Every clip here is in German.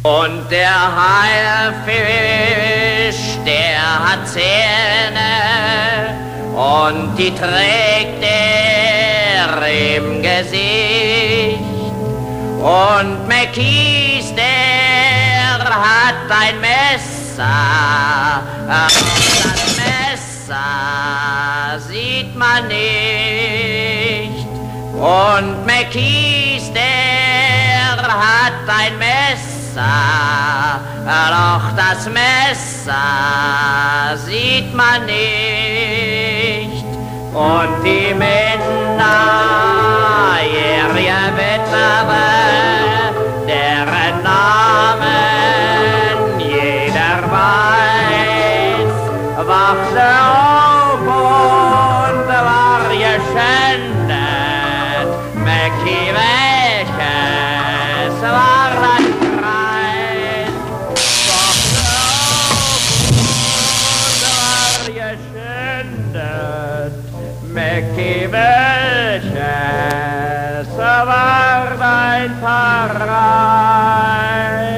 Und der Haifisch, der hat Zähne und die trägt er im Gesicht. Und McKees, der hat ein Messer, das Messer sieht man nicht. Und McKees, der hat ein Messer, doch das Messer sieht man nicht. Und die Männer, ihr Witwe, deren Namen jeder weiß, wachte auf und war geschändet. Mackie, welches war das Preis? Wachte auf und war geschändet. Mackie, welches war dein Paradies?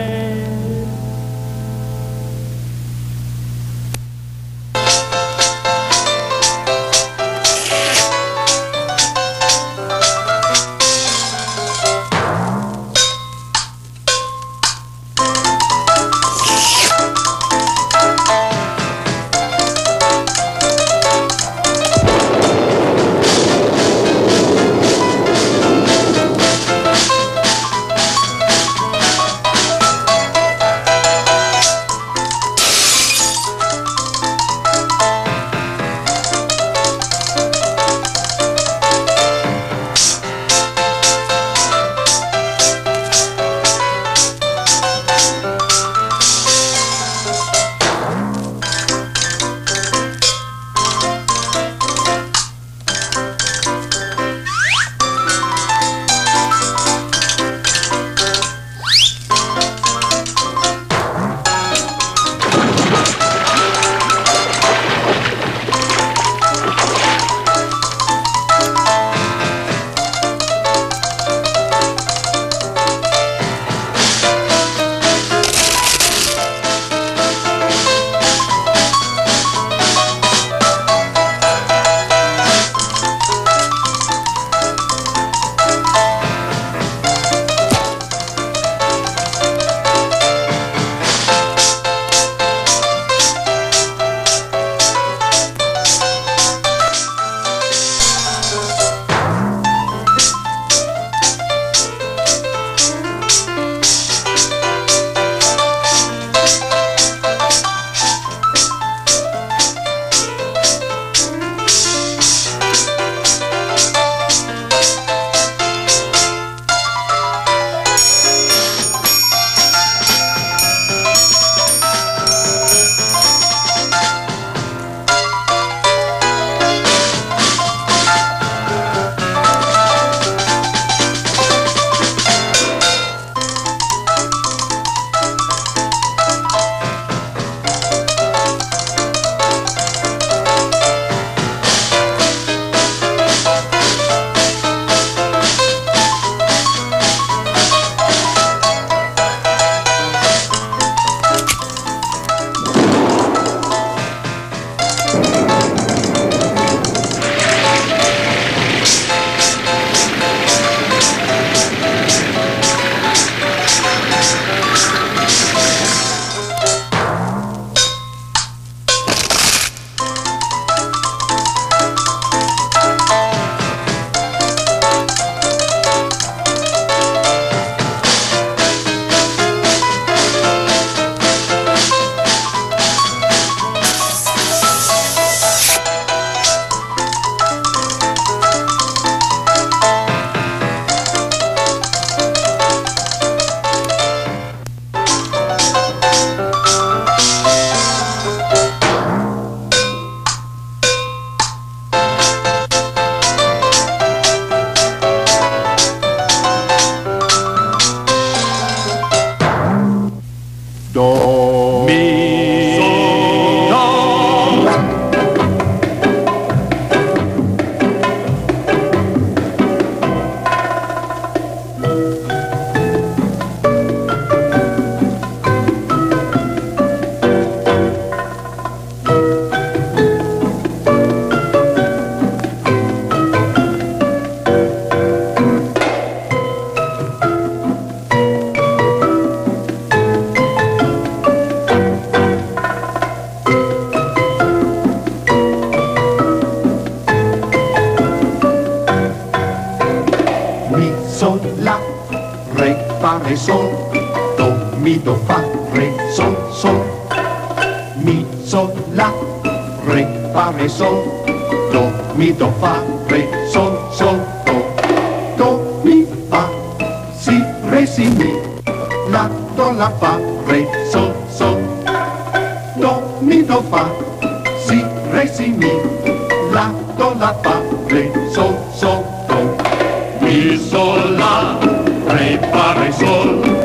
fa, re, sol, do, mi, do, fa, re, sol, sol, mi, sol, la, re, fa, re, sol, do, mi, do, fa, re, sol, sol, do, mi, fa, si, re, si, mi, la, do, la, fa, re, sol, sol, do, mi, do, fa, si, re, si, mi, la, do, la, fa, re, sol, sol, do, mi, sol, la, re, fa, re, sol,